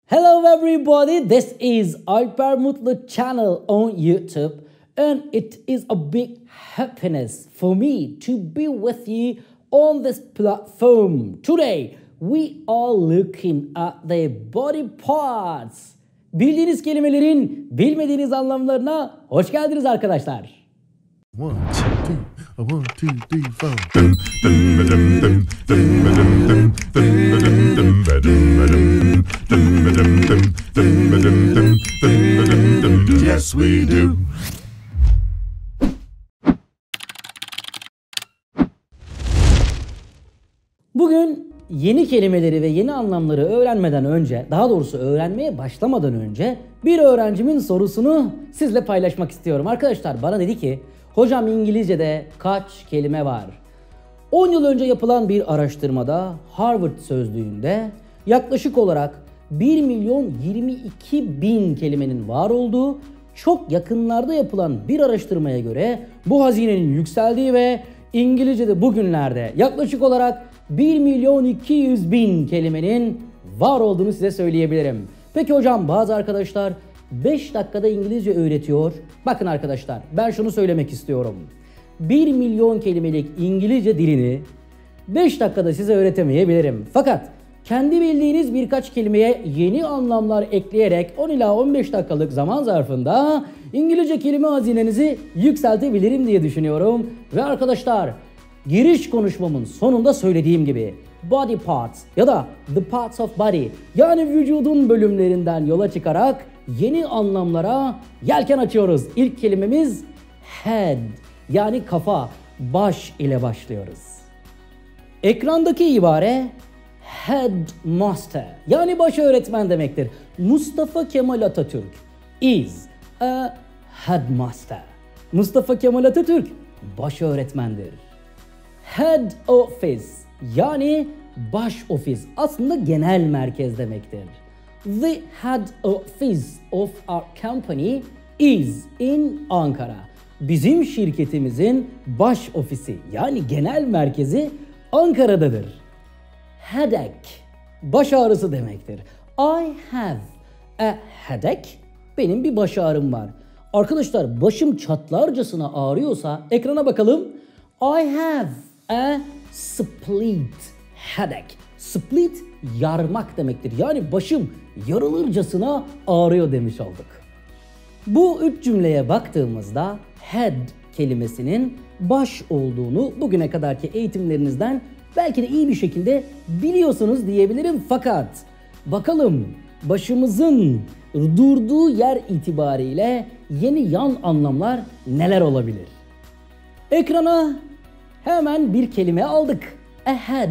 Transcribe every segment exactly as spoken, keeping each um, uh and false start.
Hello everybody, this is Alper Mutlu channel on YouTube and it is a big happiness for me to be with you on this platform. Today we are looking at the body parts. Bildiğiniz kelimelerin bilmediğiniz anlamlarına hoş geldiniz arkadaşlar. One, two, three, one, two, three, four. Yes, we do. Bugün yeni kelimeleri ve yeni anlamları öğrenmeden önce, daha doğrusu öğrenmeye başlamadan önce bir öğrencimin sorusunu sizle paylaşmak istiyorum. Arkadaşlar bana dedi ki, hocam İngilizce'de kaç kelime var? on yıl önce yapılan bir araştırmada Harvard Sözlüğü'nde yaklaşık olarak bir milyon yirmi iki bin kelimenin var olduğu, çok yakınlarda yapılan bir araştırmaya göre bu hazinenin yükseldiği ve İngilizce'de bugünlerde yaklaşık olarak bir milyon iki yüz bin kelimenin var olduğunu size söyleyebilirim. Peki hocam bazı arkadaşlar beş dakikada İngilizce öğretiyor. Bakın arkadaşlar ben şunu söylemek istiyorum. bir milyon kelimelik İngilizce dilini beş dakikada size öğretemeyebilirim. Fakat kendi bildiğiniz birkaç kelimeye yeni anlamlar ekleyerek on ila on beş dakikalık zaman zarfında İngilizce kelime hazinenizi yükseltebilirim diye düşünüyorum. Ve arkadaşlar giriş konuşmamın sonunda söylediğim gibi body parts ya da the parts of body yani vücudun bölümlerinden yola çıkarak yeni anlamlara yelken açıyoruz. İlk kelimemiz head yani kafa, baş ile başlıyoruz. Ekrandaki ibare headmaster yani baş öğretmen demektir. Mustafa Kemal Atatürk is a headmaster. Mustafa Kemal Atatürk baş öğretmendir. Head office yani baş ofis aslında genel merkez demektir. The head office of our company is in Ankara. Bizim şirketimizin baş ofisi yani genel merkezi Ankara'dadır. Headache baş ağrısı demektir. I have a headache. Benim bir baş ağrım var. Arkadaşlar başım çatlarcasına ağrıyorsa ekrana bakalım. I have a split headache. Split yarmak demektir. Yani başım yarılırcasına ağrıyor demiş olduk. Bu üç cümleye baktığımızda head kelimesinin baş olduğunu bugüne kadarki eğitimlerinizden belki de iyi bir şekilde biliyorsunuz diyebilirim. Fakat bakalım başımızın durduğu yer itibariyle yeni yan anlamlar neler olabilir? Ekrana hemen bir kelime aldık. A head,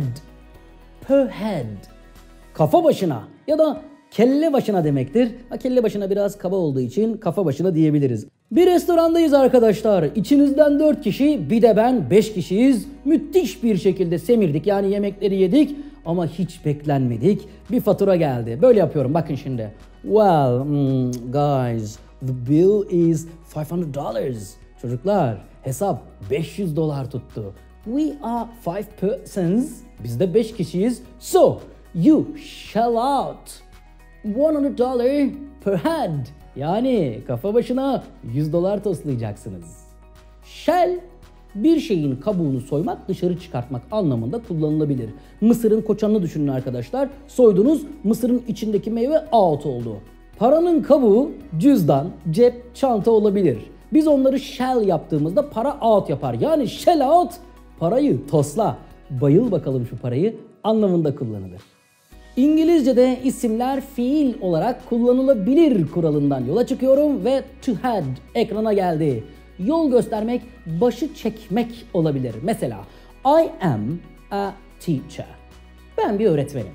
per head. Kafa başına ya da kelle başına demektir. Ha, kelle başına biraz kaba olduğu için kafa başına diyebiliriz. Bir restorandayız arkadaşlar. İçinizden dört kişi bir de ben beş kişiyiz. Müthiş bir şekilde semirdik yani yemekleri yedik ama hiç beklenmedik. Bir fatura geldi. Böyle yapıyorum bakın şimdi. Well mm, guys the bill is five hundred dollars. Çocuklar hesap beş yüz dolar tuttu. We are five persons. Biz de beş kişiyiz. So you shell out one hundred dollars per head. Yani kafa başına yüz dolar toslayacaksınız. Shell bir şeyin kabuğunu soymak, dışarı çıkartmak anlamında kullanılabilir. Mısırın koçanını düşünün arkadaşlar. Soydunuz, mısırın içindeki meyve out oldu. Paranın kabuğu cüzdan, cep, çanta olabilir. Biz onları shell yaptığımızda para out yapar. Yani shell out parayı tosla, bayıl bakalım şu parayı anlamında kullanılır. İngilizce'de isimler fiil olarak kullanılabilir kuralından yola çıkıyorum ve to head ekrana geldi. Yol göstermek, başı çekmek olabilir. Mesela I am a teacher. Ben bir öğretmenim.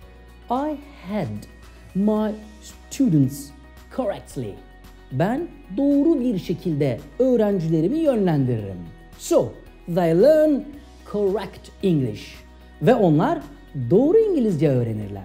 I head my students correctly. Ben doğru bir şekilde öğrencilerimi yönlendiririm. So, they learn correct English. Ve onlar doğru İngilizce öğrenirler.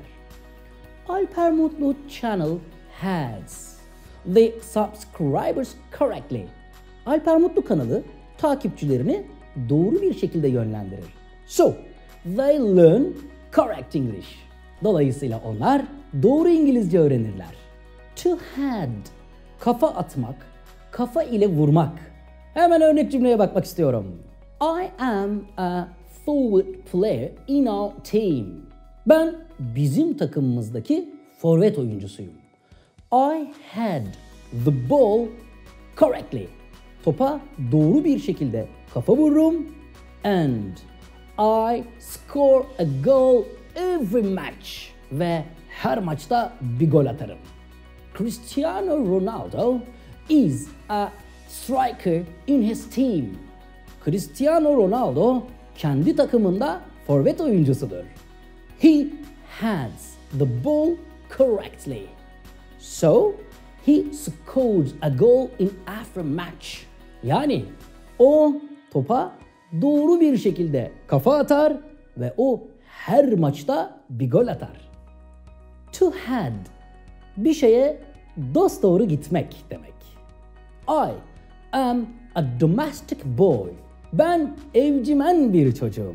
Alper Mutlu channel has the subscribers correctly. Alper Mutlu kanalı takipçilerini doğru bir şekilde yönlendirir. So, they learn correct English. Dolayısıyla onlar doğru İngilizce öğrenirler. To head, kafa atmak, kafa ile vurmak. Hemen örnek cümleye bakmak istiyorum. I am a forward player in our team. Ben bizim takımımızdaki forvet oyuncusuyum. I had the ball correctly. Topa doğru bir şekilde kafa vururum. And I score a goal every match. Ve her maçta bir gol atarım. Cristiano Ronaldo is a striker in his team. Cristiano Ronaldo kendi takımında forvet oyuncusudur. He has the ball correctly. So he scored a goal in every match. Yani o topa doğru bir şekilde kafa atar ve o her maçta bir gol atar. To head, bir şeye dosdoğru gitmek demek. I am a domestic boy. Ben evcimen bir çocuğum.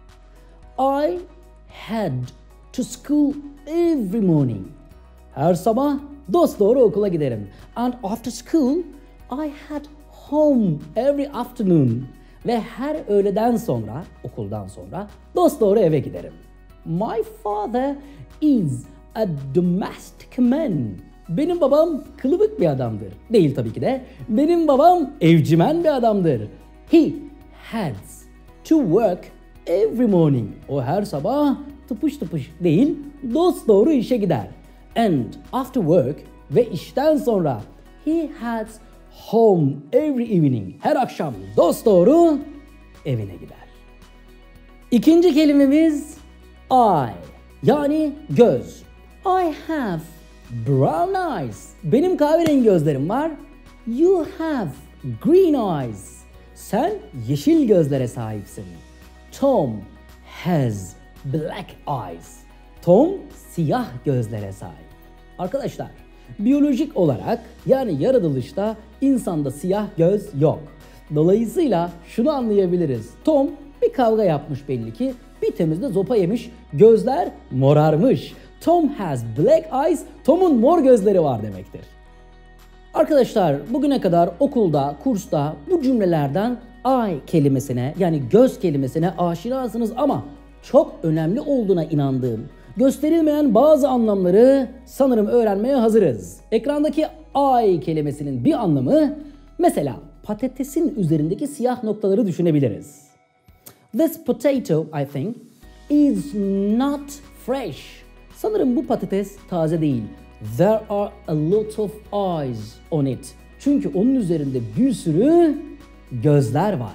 I had to school every morning. Her sabah dosdoğru okula giderim. And after school, I had home every afternoon. Ve her öğleden sonra, okuldan sonra dosdoğru eve giderim. My father is a domestic man. Benim babam kılıbık bir adamdır. Değil tabii ki de. Benim babam evcimen bir adamdır. He has to work every morning. O her sabah tıpış tıpış değil, dosdoğru işe gider. And after work, ve işten sonra, he has home every evening. Her akşam dosdoğru evine gider. İkinci kelimemiz eye, yani göz. I have brown eyes. Benim kahverengi gözlerim var. You have green eyes. Sen yeşil gözlere sahipsin. Tom has black eyes. Tom siyah gözlere sahip. Arkadaşlar, biyolojik olarak yani yaratılışta insanda siyah göz yok. Dolayısıyla şunu anlayabiliriz. Tom bir kavga yapmış belli ki. Bir temizde zopa yemiş. Gözler morarmış. Tom has black eyes. Tom'un mor gözleri var demektir. Arkadaşlar, bugüne kadar okulda, kursta bu cümlelerden eye kelimesine yani göz kelimesine aşinasınız ama çok önemli olduğuna inandığım, gösterilmeyen bazı anlamları sanırım öğrenmeye hazırız. Ekrandaki eye kelimesinin bir anlamı, mesela patatesin üzerindeki siyah noktaları düşünebiliriz. This potato, I think, is not fresh. Sanırım bu patates taze değil. There are a lot of eyes on it. Çünkü onun üzerinde bir sürü gözler var.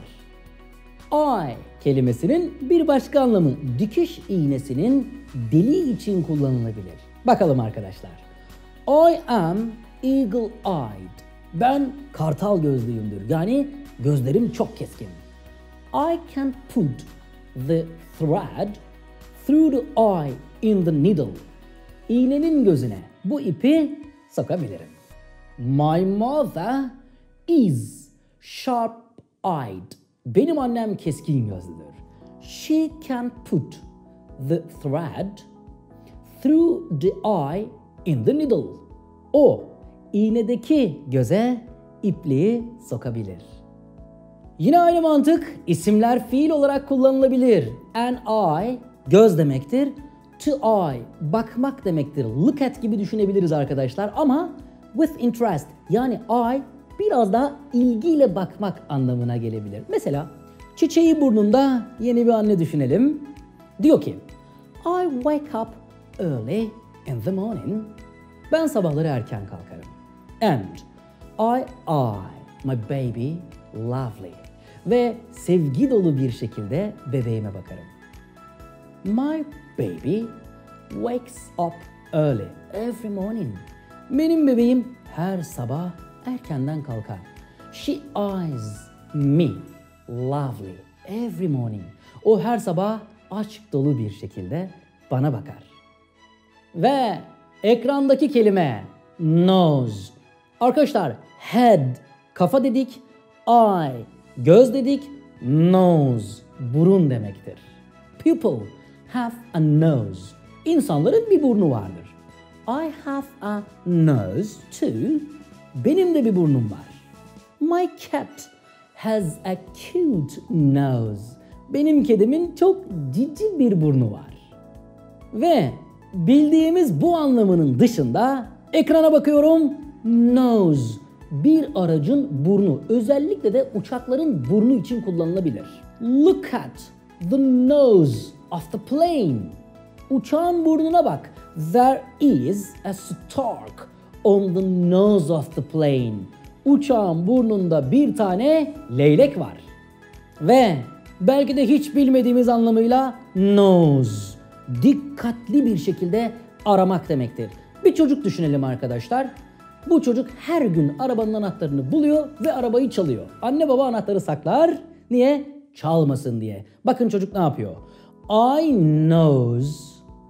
Eye kelimesinin bir başka anlamı dikiş iğnesinin deliği için kullanılabilir. Bakalım arkadaşlar. I am eagle-eyed. Ben kartal gözlüyümdür. Yani gözlerim çok keskin. I can put the thread through the eye in the needle. İğnenin gözüne bu ipi sokabilirim. My mother is sharp-eyed. Benim annem keskin gözlüdür. She can put the thread through the eye in the needle. O iğnedeki göze ipliği sokabilir. Yine aynı mantık isimler fiil olarak kullanılabilir. An eye göz demektir. To eye bakmak demektir. Look at gibi düşünebiliriz arkadaşlar ama with interest yani eye biraz da ilgiyle bakmak anlamına gelebilir. Mesela çiçeği burnunda yeni bir anne düşünelim. Diyor ki I wake up early in the morning. Ben sabahları erken kalkarım. And I eye my baby lovely. Ve sevgi dolu bir şekilde bebeğime bakarım. My baby wakes up early every morning. Benim bebeğim her sabah erkenden kalkar. She eyes me lovely every morning. O her sabah aşk dolu bir şekilde bana bakar. Ve ekrandaki kelime nose. Arkadaşlar head kafa dedik, eye göz dedik, nose burun demektir. People have a nose. İnsanların bir burnu vardır. I have a nose too. Benim de bir burnum var. My cat has a cute nose. Benim kedimin çok cici bir burnu var. Ve bildiğimiz bu anlamının dışında ekrana bakıyorum. Nose, bir aracın burnu. Özellikle de uçakların burnu için kullanılabilir. Look at the nose of the plane. Uçağın burnuna bak. There is a stork on the nose of the plane. Uçağın burnunda bir tane leylek var. Ve belki de hiç bilmediğimiz anlamıyla nose, dikkatli bir şekilde aramak demektir. Bir çocuk düşünelim arkadaşlar. Bu çocuk her gün arabanın anahtarını buluyor ve arabayı çalıyor. Anne baba anahtarı saklar. Niye? Çalmasın diye. Bakın çocuk ne yapıyor? I knows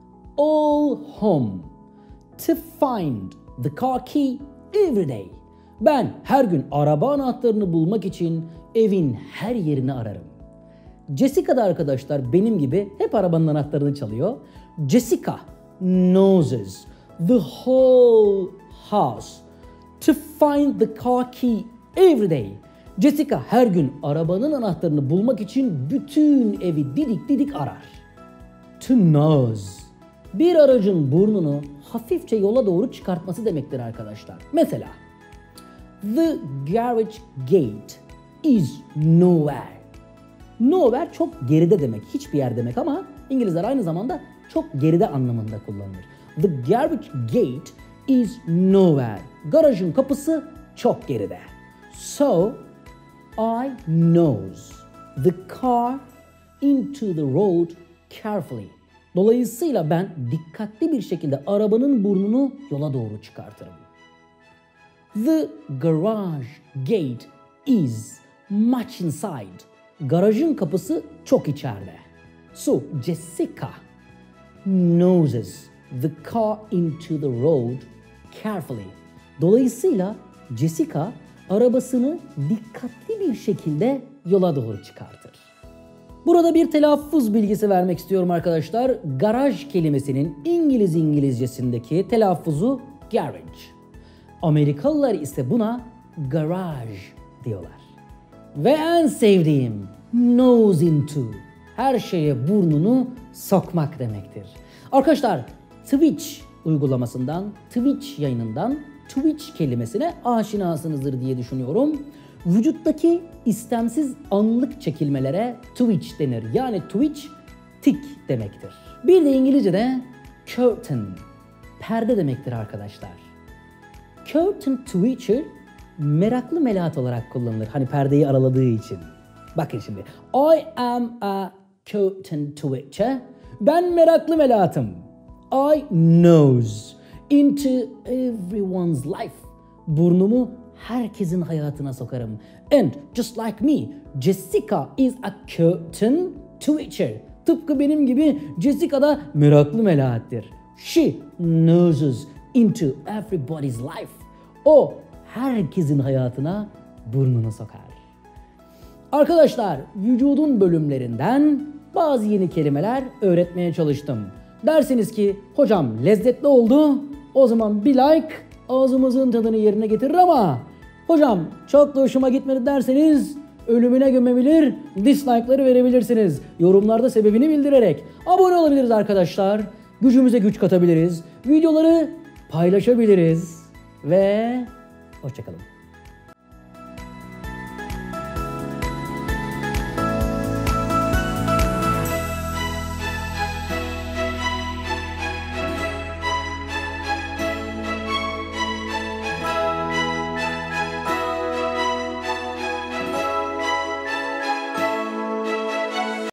all home to find the car key every day. Ben her gün araba anahtarını bulmak için evin her yerini ararım. Jessica da arkadaşlar benim gibi hep arabanın anahtarını çalıyor. Jessica knows the whole house to find the car key every day. Jessica her gün arabanın anahtarını bulmak için bütün evi didik didik arar. To nose, bir aracın burnunu hafifçe yola doğru çıkartması demektir arkadaşlar. Mesela the garage gate is nowhere. Nowhere çok geride demek, hiçbir yer demek ama İngilizler aynı zamanda çok geride anlamında kullanılır. The garage gate is nowhere. Garajın kapısı çok geride. So I nose the car into the road carefully. Dolayısıyla ben dikkatli bir şekilde arabanın burnunu yola doğru çıkartırım. The garage gate is much inside. Garajın kapısı çok içeride. So Jessica noses the car into the road carefully. Dolayısıyla Jessica arabasını dikkatli bir şekilde yola doğru çıkartır. Burada bir telaffuz bilgisi vermek istiyorum arkadaşlar. Garaj kelimesinin İngiliz İngilizcesindeki telaffuzu garage. Amerikalılar ise buna garage diyorlar. Ve en sevdiğim nose into, her şeye burnunu sokmak demektir. Arkadaşlar Twitch uygulamasından, Twitch yayınından Twitch kelimesine aşinasınızdır diye düşünüyorum. Vücuttaki istemsiz anlık çekilmelere twitch denir. Yani twitch tik demektir. Bir de İngilizce'de curtain, perde demektir arkadaşlar. Curtain twitcher meraklı melahat olarak kullanılır. Hani perdeyi araladığı için. Bakın şimdi. I am a curtain twitcher. Ben meraklı melahatım. I nose into everyone's life. Burnumu herkesin hayatına sokarım. And just like me, Jessica is a curtain twitcher. Tıpkı benim gibi Jessica da meraklı melahattir. She noses into everybody's life. O herkesin hayatına burnunu sokar. Arkadaşlar, vücudun bölümlerinden bazı yeni kelimeler öğretmeye çalıştım. Dersiniz ki hocam lezzetli oldu, o zaman bir like ağzımızın tadını yerine getirir ama hocam çok da hoşuma gitmedi derseniz ölümüne gömebilir, dislike'ları verebilirsiniz. Yorumlarda sebebini bildirerek abone olabiliriz arkadaşlar. Gücümüze güç katabiliriz. Videoları paylaşabiliriz ve hoşçakalın.